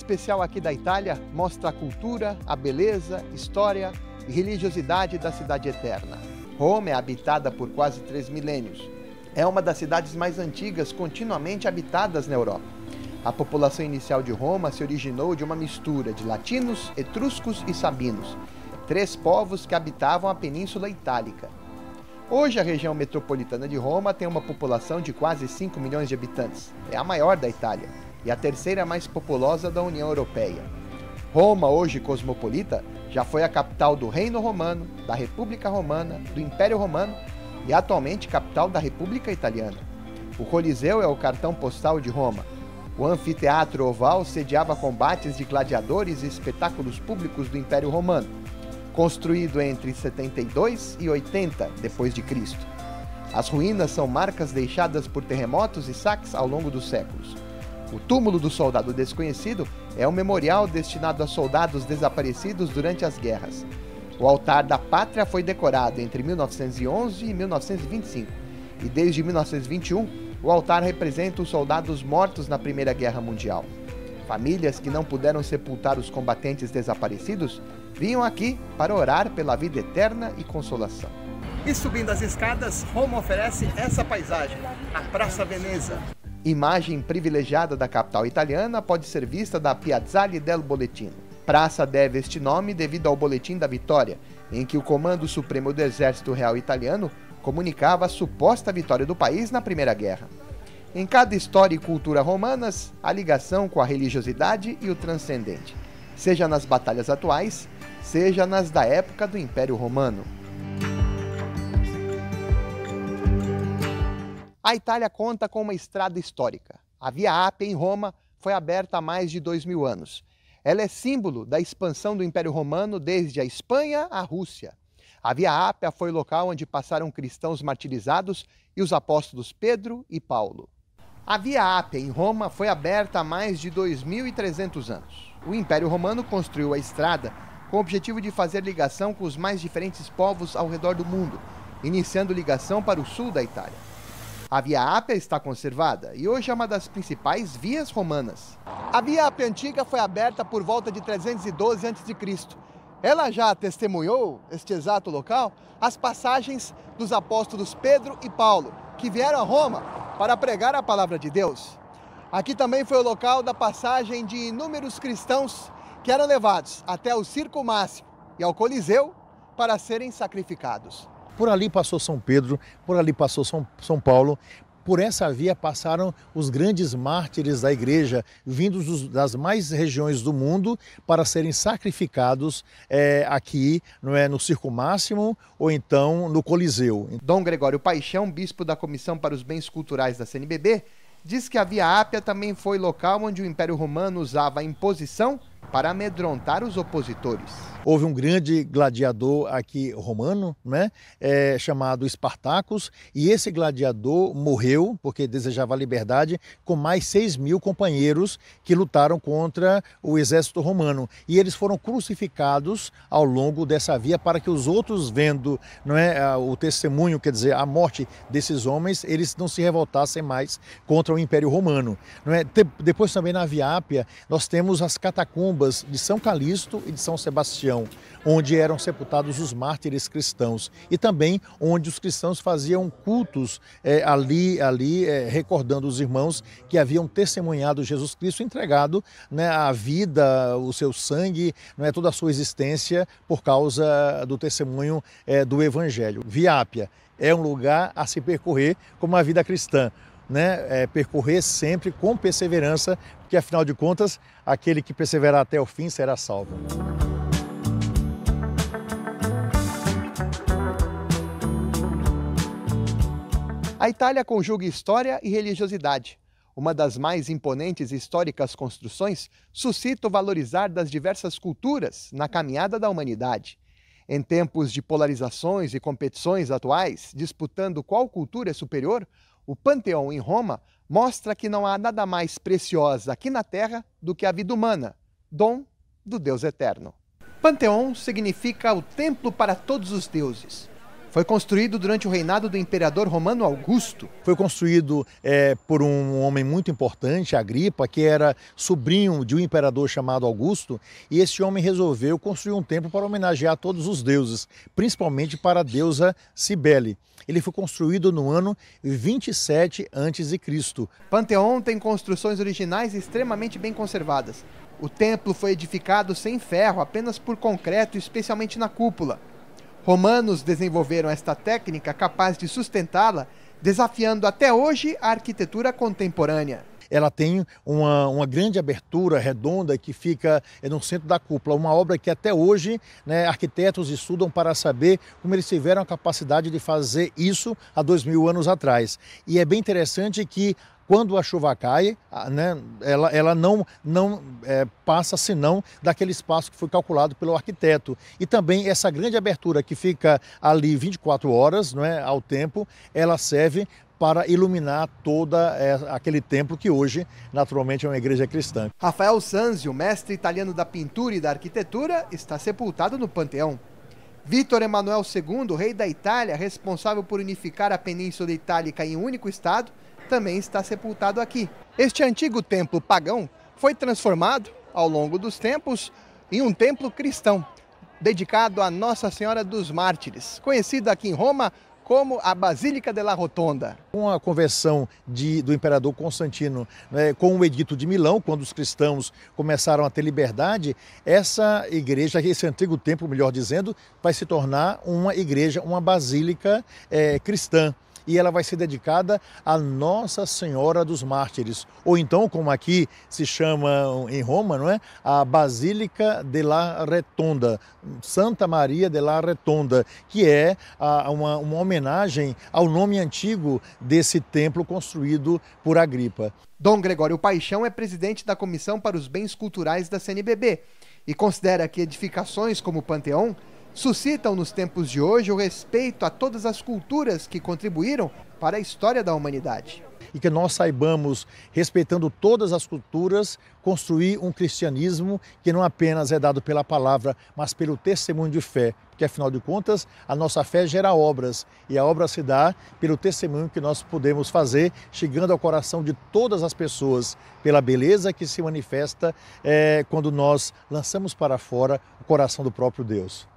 especial aqui da Itália mostra a cultura, a beleza, história e religiosidade da cidade eterna. Roma é habitada por quase 3 milênios. É uma das cidades mais antigas continuamente habitadas na Europa. A população inicial de Roma se originou de uma mistura de latinos, etruscos e sabinos, 3 povos que habitavam a Península Itálica. Hoje, a região metropolitana de Roma tem uma população de quase 5 milhões de habitantes. É a maior da Itália e a terceira mais populosa da União Europeia. Roma, hoje cosmopolita, já foi a capital do Reino Romano, da República Romana, do Império Romano e atualmente capital da República Italiana. O Coliseu é o cartão postal de Roma. O anfiteatro oval sediava combates de gladiadores e espetáculos públicos do Império Romano, construído entre 72 e 80 d.C. As ruínas são marcas deixadas por terremotos e saques ao longo dos séculos. O túmulo do soldado desconhecido é um memorial destinado a soldados desaparecidos durante as guerras. O altar da pátria foi decorado entre 1911 e 1925, e desde 1921 o altar representa os soldados mortos na Primeira Guerra Mundial. Famílias que não puderam sepultar os combatentes desaparecidos vinham aqui para orar pela vida eterna e consolação. E subindo as escadas, Roma oferece essa paisagem, a Praça Veneza. Imagem privilegiada da capital italiana pode ser vista da Piazzale del Bollettino. Praça deve este nome devido ao Boletim da Vitória, em que o Comando Supremo do Exército Real Italiano comunicava a suposta vitória do país na Primeira Guerra. Em cada história e cultura romanas, a ligação com a religiosidade e o transcendente, seja nas batalhas atuais, seja nas da época do Império Romano. A Itália conta com uma estrada histórica. A Via Ápia, em Roma, foi aberta há mais de 2000 anos. Ela é símbolo da expansão do Império Romano desde a Espanha à Rússia. A Via Ápia foi o local onde passaram cristãos martirizados e os apóstolos Pedro e Paulo. A Via Ápia, em Roma, foi aberta há mais de 2.300 anos. O Império Romano construiu a estrada com o objetivo de fazer ligação com os mais diferentes povos ao redor do mundo, iniciando ligação para o sul da Itália. A Via Ápia está conservada e hoje é uma das principais vias romanas. A Via Ápia Antiga foi aberta por volta de 312 a.C. Ela já testemunhou, este exato local, as passagens dos apóstolos Pedro e Paulo, que vieram a Roma para pregar a palavra de Deus. Aqui também foi o local da passagem de inúmeros cristãos que eram levados até o Circo Máximo e ao Coliseu para serem sacrificados. Por ali passou São Pedro, por ali passou São Paulo. Por essa via passaram os grandes mártires da igreja, vindos das mais regiões do mundo para serem sacrificados aqui no Circo Máximo ou então no Coliseu. Dom Gregório Paixão, bispo da Comissão para os Bens Culturais da CNBB, diz que a Via Ápia também foi local onde o Império Romano usava a imposição para amedrontar os opositores. Houve um grande gladiador aqui romano, chamado Espartacus, e esse gladiador morreu porque desejava a liberdade com mais 6.000 companheiros que lutaram contra o exército romano. E eles foram crucificados ao longo dessa via para que os outros, vendo o testemunho, quer dizer, a morte desses homens, eles não se revoltassem mais contra o Império Romano. Depois também na Via Ápia nós temos as catacumbas de São Calixto e de São Sebastião, onde eram sepultados os mártires cristãos e também onde os cristãos faziam cultos recordando os irmãos que haviam testemunhado Jesus Cristo, entregado a vida, o seu sangue, toda a sua existência por causa do testemunho do Evangelho. Via Ápia é um lugar a se percorrer como a vida cristã. Percorrer sempre com perseverança, porque afinal de contas, aquele que perseverar até o fim será salvo. A Itália conjuga história e religiosidade. Uma das mais imponentes e históricas construções suscita o valorizar das diversas culturas na caminhada da humanidade. Em tempos de polarizações e competições atuais, disputando qual cultura é superior, o Panteão em Roma mostra que não há nada mais preciosa aqui na Terra do que a vida humana, dom do Deus eterno. Panteão significa o templo para todos os deuses. Foi construído durante o reinado do imperador romano Augusto. Foi construído por um homem muito importante, Agripa, que era sobrinho de um imperador chamado Augusto, e esse homem resolveu construir um templo para homenagear todos os deuses, principalmente para a deusa Cibele. Ele foi construído no ano 27 a.C. Panteão tem construções originais extremamente bem conservadas. O templo foi edificado sem ferro, apenas por concreto, especialmente na cúpula. Romanos desenvolveram esta técnica capaz de sustentá-la, desafiando até hoje a arquitetura contemporânea. Ela tem uma grande abertura redonda que fica no centro da cúpula, uma obra que até hoje, né, arquitetos estudam para saber como eles tiveram a capacidade de fazer isso há 2000 anos atrás. E é bem interessante que quando a chuva cai, né, ela não passa senão daquele espaço que foi calculado pelo arquiteto. E também essa grande abertura que fica ali 24 horas, né, ao tempo, ela serve para iluminar todo aquele templo que hoje, naturalmente, é uma igreja cristã. Rafael Sanzio, mestre italiano da pintura e da arquitetura, está sepultado no Panteão. Vítor Emanuel II, rei da Itália, responsável por unificar a Península Itálica em um único estado, também está sepultado aqui. Este antigo templo pagão foi transformado, ao longo dos tempos, em um templo cristão, dedicado a Nossa Senhora dos Mártires, conhecido aqui em Roma como a Basílica della Rotonda. Com a conversão do imperador Constantino, né, com o Edito de Milão, quando os cristãos começaram a ter liberdade, essa igreja, esse antigo templo, melhor dizendo, vai se tornar uma igreja, uma basílica cristã. E ela vai ser dedicada a Nossa Senhora dos Mártires, ou então, como aqui se chama em Roma, não é? A Basílica della Rotonda, Santa Maria della Rotonda, que é uma homenagem ao nome antigo desse templo construído por Agripa. Dom Gregório Paixão é presidente da Comissão para os Bens Culturais da CNBB e considera que edificações como o Panteão suscitam nos tempos de hoje o respeito a todas as culturas que contribuíram para a história da humanidade. E que nós saibamos, respeitando todas as culturas, construir um cristianismo que não apenas é dado pela palavra, mas pelo testemunho de fé. Porque, afinal de contas, a nossa fé gera obras, e a obra se dá pelo testemunho que nós podemos fazer, chegando ao coração de todas as pessoas, pela beleza que se manifesta quando nós lançamos para fora o coração do próprio Deus.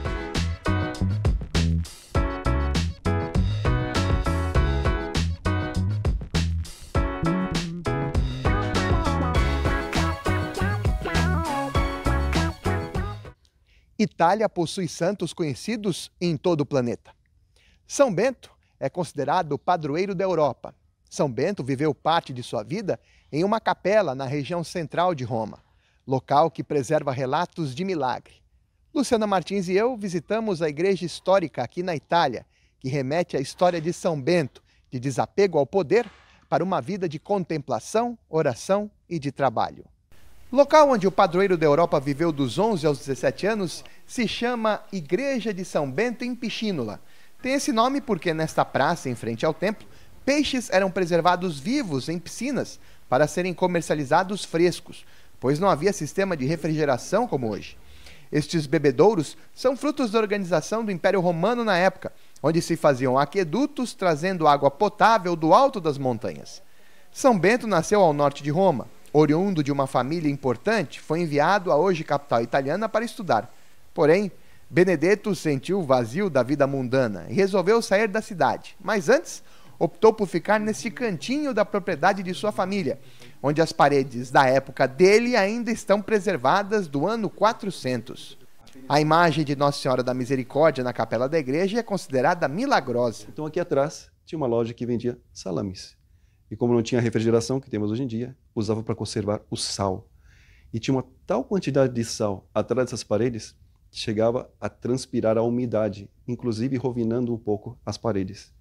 Itália possui santos conhecidos em todo o planeta. São Bento é considerado o padroeiro da Europa. São Bento viveu parte de sua vida em uma capela na região central de Roma, local que preserva relatos de milagre. Luciana Martins e eu visitamos a igreja histórica aqui na Itália, que remete à história de São Bento, de desapego ao poder, para uma vida de contemplação, oração e de trabalho. Local onde o padroeiro da Europa viveu dos 11 aos 17 anos se chama Igreja de São Bento em Picínola. Tem esse nome porque nesta praça, em frente ao templo, peixes eram preservados vivos em piscinas para serem comercializados frescos, pois não havia sistema de refrigeração como hoje. Estes bebedouros são frutos da organização do Império Romano na época, onde se faziam aquedutos trazendo água potável do alto das montanhas. São Bento nasceu ao norte de Roma. Oriundo de uma família importante, foi enviado à hoje capital italiana para estudar. Porém, Benedetto sentiu o vazio da vida mundana e resolveu sair da cidade. Mas antes, optou por ficar neste cantinho da propriedade de sua família, onde as paredes da época dele ainda estão preservadas do ano 400. A imagem de Nossa Senhora da Misericórdia na capela da igreja é considerada milagrosa. Então aqui atrás tinha uma loja que vendia salames. E como não tinha a refrigeração que temos hoje em dia, usava para conservar o sal. E tinha uma tal quantidade de sal atrás dessas paredes que chegava a transpirar a umidade, inclusive rovinando um pouco as paredes.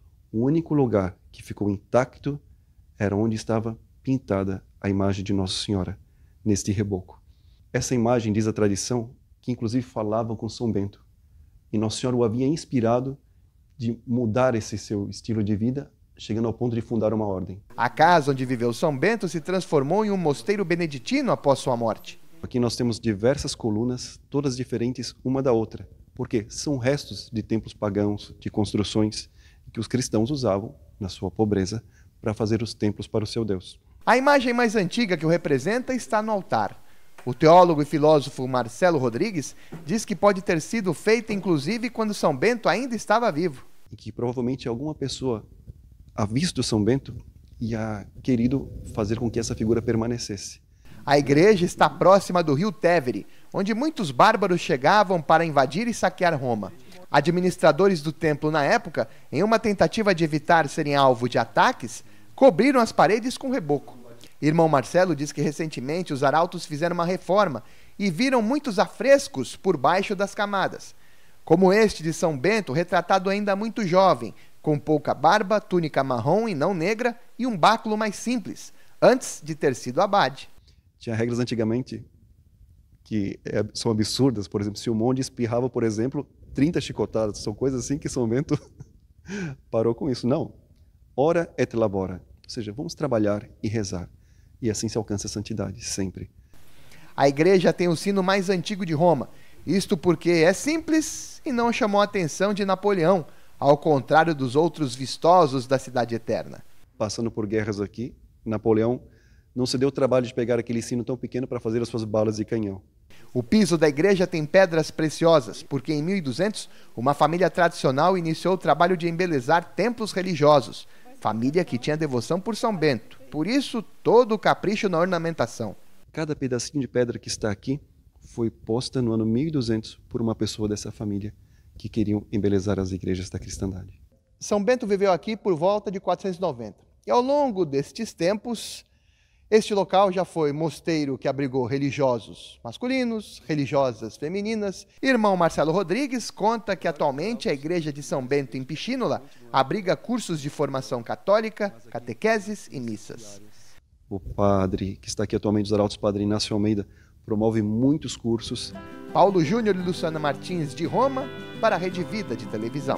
O único lugar que ficou intacto era onde estava pintada a imagem de Nossa Senhora, neste reboco. Essa imagem, diz a tradição, que inclusive falava com São Bento. E Nossa Senhora o havia inspirado de mudar esse seu estilo de vida, chegando ao ponto de fundar uma ordem. A casa onde viveu São Bento se transformou em um mosteiro beneditino após sua morte. Aqui nós temos diversas colunas, todas diferentes uma da outra. Porque são restos de templos pagãos, de construções que os cristãos usavam, na sua pobreza, para fazer os templos para o seu Deus. A imagem mais antiga que o representa está no altar. O teólogo e filósofo Marcelo Rodrigues diz que pode ter sido feita inclusive quando São Bento ainda estava vivo. E que provavelmente alguma pessoa ha visto São Bento e ha querido fazer com que essa figura permanecesse. A igreja está próxima do rio Tevere, onde muitos bárbaros chegavam para invadir e saquear Roma. Administradores do templo na época, em uma tentativa de evitar serem alvo de ataques, cobriram as paredes com reboco. Irmão Marcelo diz que recentemente os arautos fizeram uma reforma e viram muitos afrescos por baixo das camadas, como este de São Bento, retratado ainda muito jovem, com pouca barba, túnica marrom e não negra e um báculo mais simples, antes de ter sido abade. Tinha regras antigamente que são absurdas. Por exemplo, se o monge espirrava, por exemplo, 30 chicotadas. São coisas assim que São Bento parou com isso. Não. Ora et labora. Ou seja, vamos trabalhar e rezar. E assim se alcança a santidade, sempre. A igreja tem o sino mais antigo de Roma. Isto porque é simples e não chamou a atenção de Napoleão, ao contrário dos outros vistosos da Cidade Eterna. Passando por guerras aqui, Napoleão não se deu o trabalho de pegar aquele sino tão pequeno para fazer as suas balas de canhão. O piso da igreja tem pedras preciosas, porque em 1200, uma família tradicional iniciou o trabalho de embelezar templos religiosos, família que tinha devoção por São Bento. Por isso, todo o capricho na ornamentação. Cada pedacinho de pedra que está aqui foi posta no ano 1200 por uma pessoa dessa família que queriam embelezar as igrejas da cristandade. São Bento viveu aqui por volta de 490. E ao longo destes tempos, este local já foi mosteiro que abrigou religiosos masculinos, religiosas femininas. Irmão Marcelo Rodrigues conta que atualmente a igreja de São Bento em Pixínola abriga cursos de formação católica, catequeses e missas. O padre, que está aqui atualmente, os arautos, Padre Inácio Almeida, promove muitos cursos. Paulo Júnior e Luciana Martins, de Roma, para a Rede Vida de televisão.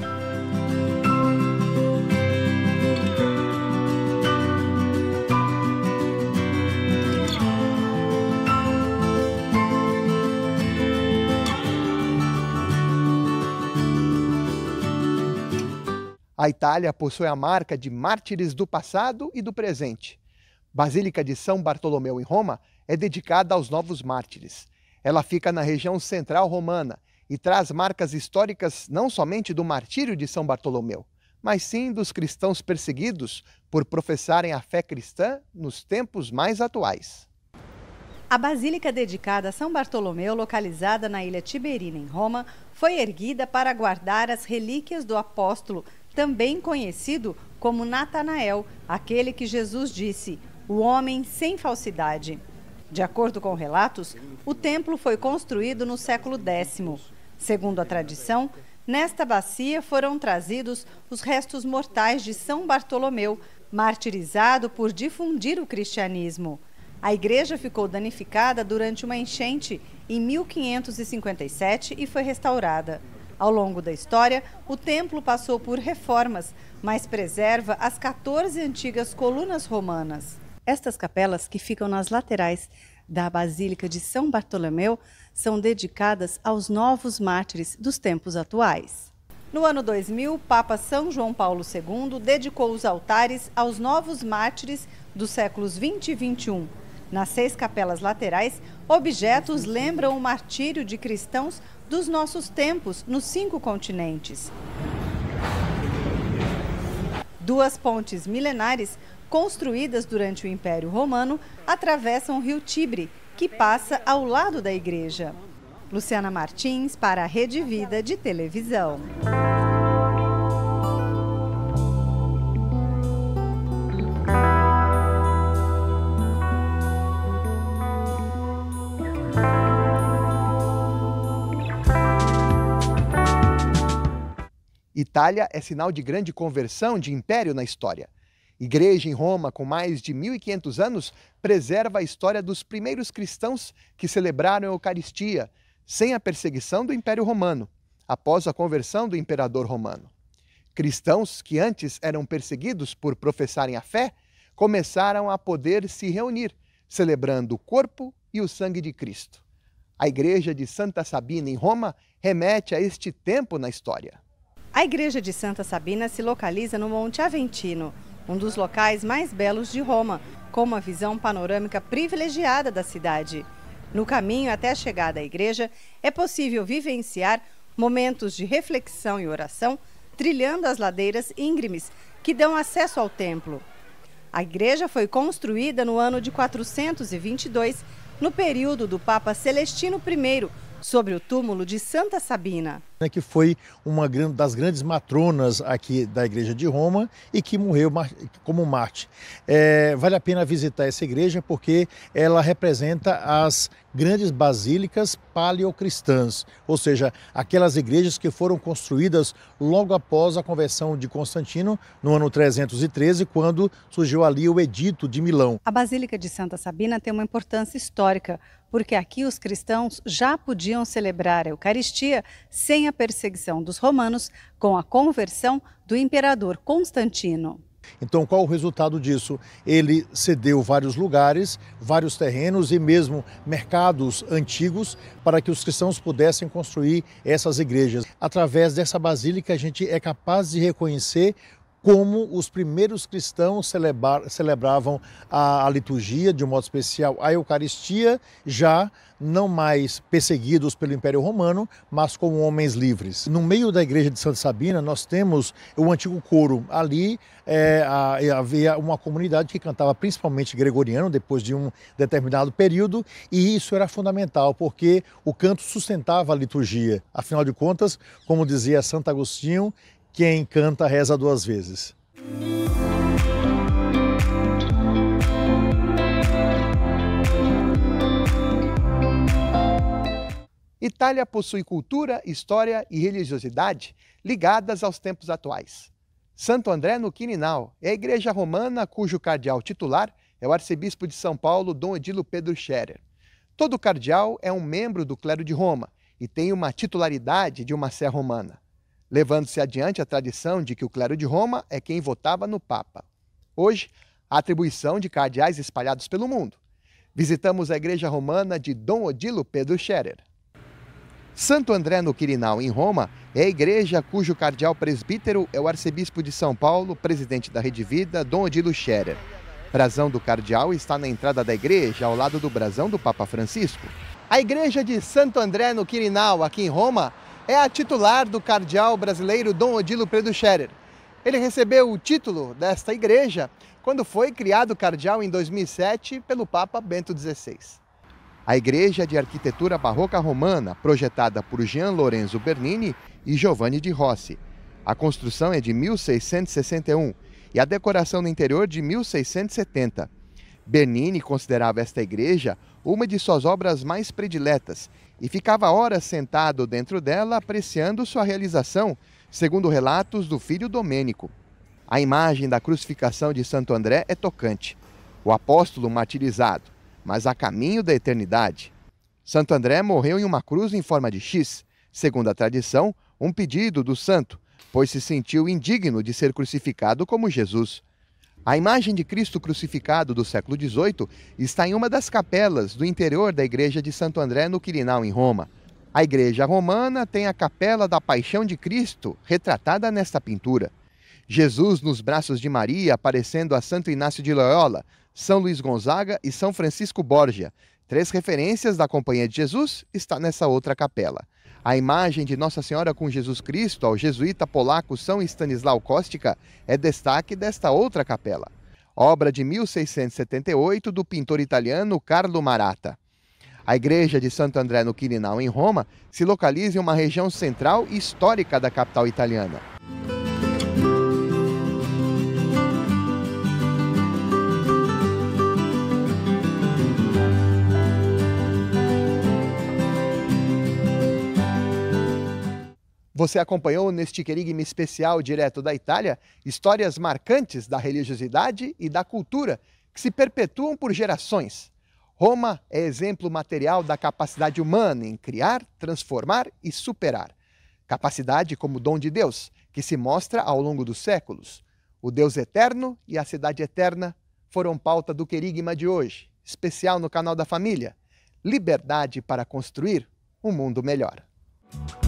A Itália possui a marca de mártires do passado e do presente. Basílica de São Bartolomeu, em Roma, é dedicada aos novos mártires. Ela fica na região central romana e traz marcas históricas não somente do martírio de São Bartolomeu, mas sim dos cristãos perseguidos por professarem a fé cristã nos tempos mais atuais. A basílica dedicada a São Bartolomeu, localizada na ilha Tiberina, em Roma, foi erguida para guardar as relíquias do apóstolo, também conhecido como Natanael, aquele que Jesus disse, o homem sem falsidade. De acordo com relatos, o templo foi construído no século X. Segundo a tradição, nesta bacia foram trazidos os restos mortais de São Bartolomeu, martirizado por difundir o cristianismo. A igreja ficou danificada durante uma enchente em 1557 e foi restaurada. Ao longo da história, o templo passou por reformas, mas preserva as 14 antigas colunas romanas. Estas capelas, que ficam nas laterais da Basílica de São Bartolomeu, são dedicadas aos novos mártires dos tempos atuais. No ano 2000, o Papa São João Paulo II dedicou os altares aos novos mártires dos séculos 20 e 21. Nas 6 capelas laterais, objetos lembram o martírio de cristãos dos nossos tempos nos 5 continentes. 2 pontes milenares, construídas durante o Império Romano, atravessam o rio Tibre, que passa ao lado da igreja. Luciana Martins, para a Rede Vida de televisão. Itália é sinal de grande conversão de império na história. Igreja em Roma, com mais de 1.500 anos, preserva a história dos primeiros cristãos que celebraram a Eucaristia, sem a perseguição do Império Romano, após a conversão do imperador romano. Cristãos que antes eram perseguidos por professarem a fé, começaram a poder se reunir, celebrando o corpo e o sangue de Cristo. A igreja de Santa Sabina, em Roma, remete a este tempo na história. A igreja de Santa Sabina se localiza no Monte Aventino, um dos locais mais belos de Roma, com uma visão panorâmica privilegiada da cidade. No caminho até a chegada à igreja, é possível vivenciar momentos de reflexão e oração, trilhando as ladeiras íngremes que dão acesso ao templo. A igreja foi construída no ano de 422, no período do Papa Celestino I, sobre o túmulo de Santa Sabina, que foi uma das grandes matronas aqui da igreja de Roma e que morreu como mártir. Vale a pena visitar essa igreja porque ela representa as grandes basílicas paleocristãs, ou seja, aquelas igrejas que foram construídas logo após a conversão de Constantino, no ano 313, quando surgiu ali o Edito de Milão. A Basílica de Santa Sabina tem uma importância histórica, porque aqui os cristãos já podiam celebrar a Eucaristia sem a perseguição dos romanos, com a conversão do imperador Constantino. Então, qual o resultado disso? Ele cedeu vários lugares, vários terrenos e mesmo mercados antigos para que os cristãos pudessem construir essas igrejas. Através dessa basílica, a gente é capaz de reconhecer como os primeiros cristãos celebravam a liturgia, de um modo especial a Eucaristia, já não mais perseguidos pelo Império Romano, mas como homens livres. No meio da igreja de Santa Sabina, nós temos o antigo coro. Ali havia uma comunidade que cantava principalmente gregoriano, depois de um determinado período, e isso era fundamental, porque o canto sustentava a liturgia. Afinal de contas, como dizia Santo Agostinho, quem canta reza duas vezes. Itália possui cultura, história e religiosidade ligadas aos tempos atuais. Santo André no Quirinal é a igreja romana cujo cardeal titular é o arcebispo de São Paulo, Dom Odilo Pedro Scherer. Todo cardeal é um membro do clero de Roma e tem uma titularidade de uma sé romana, levando-se adiante a tradição de que o clero de Roma é quem votava no Papa. Hoje, há atribuição de cardeais espalhados pelo mundo. Visitamos a igreja romana de Dom Odilo Pedro Scherer. Santo André no Quirinal, em Roma, é a igreja cujo cardeal presbítero é o arcebispo de São Paulo, presidente da Rede Vida, Dom Odilo Scherer. O brasão do cardeal está na entrada da igreja, ao lado do brasão do Papa Francisco. A igreja de Santo André no Quirinal, aqui em Roma, é a titular do cardeal brasileiro Dom Odilo Pedro Scherer. Ele recebeu o título desta igreja quando foi criado cardeal em 2007 pelo Papa Bento XVI. A igreja é de arquitetura barroca romana, projetada por Gian Lorenzo Bernini e Giovanni di Rossi. A construção é de 1661 e a decoração no interior de 1670. Bernini considerava esta igreja uma de suas obras mais prediletas e ficava horas sentado dentro dela apreciando sua realização, segundo relatos do filho Domênico. A imagem da crucificação de Santo André é tocante. O apóstolo martirizado, mas a caminho da eternidade. Santo André morreu em uma cruz em forma de X, segundo a tradição, um pedido do santo, pois se sentiu indigno de ser crucificado como Jesus. A imagem de Cristo crucificado do século XVIII está em uma das capelas do interior da igreja de Santo André no Quirinal, em Roma. A igreja romana tem a capela da Paixão de Cristo, retratada nesta pintura. Jesus nos braços de Maria, aparecendo a Santo Inácio de Loyola, São Luís Gonzaga e São Francisco Borgia. 3 referências da Companhia de Jesus está nessa outra capela. A imagem de Nossa Senhora com Jesus Cristo ao jesuíta polaco São Stanislau Kostka é destaque desta outra capela. Obra de 1678 do pintor italiano Carlo Maratta. A igreja de Santo André no Quirinal, em Roma, se localiza em uma região central e histórica da capital italiana. Você acompanhou neste querigma especial direto da Itália histórias marcantes da religiosidade e da cultura que se perpetuam por gerações. Roma é exemplo material da capacidade humana em criar, transformar e superar. Capacidade como dom de Deus, que se mostra ao longo dos séculos. O Deus eterno e a cidade eterna foram pauta do querigma de hoje, especial no canal da Família. liberdade para construir um mundo melhor.